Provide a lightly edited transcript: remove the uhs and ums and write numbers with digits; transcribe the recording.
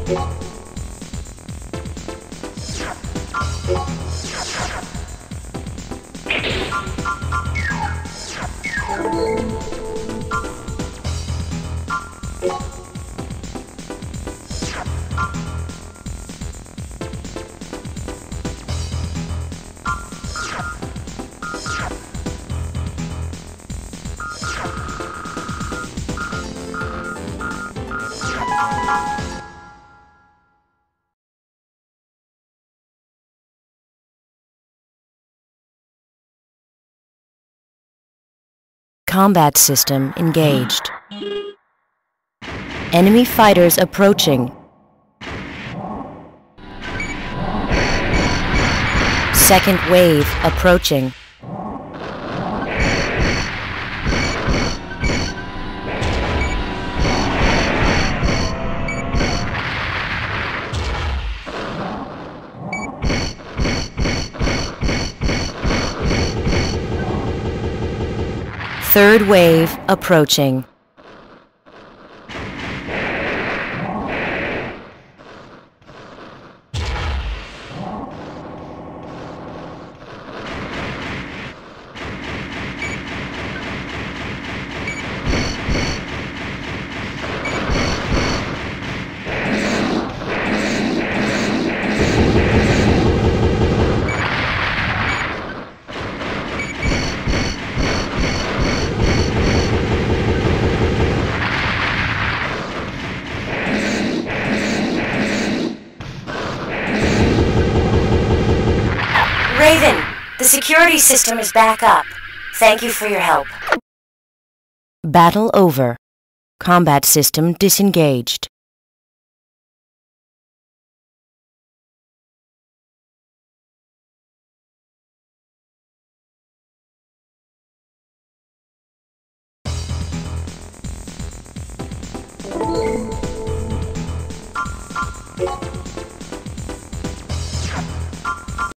Combat system engaged. Enemy fighters approaching. Second wave approaching. Third wave approaching. Raven, the security system is back up. Thank you for your help. Battle over. Combat system disengaged.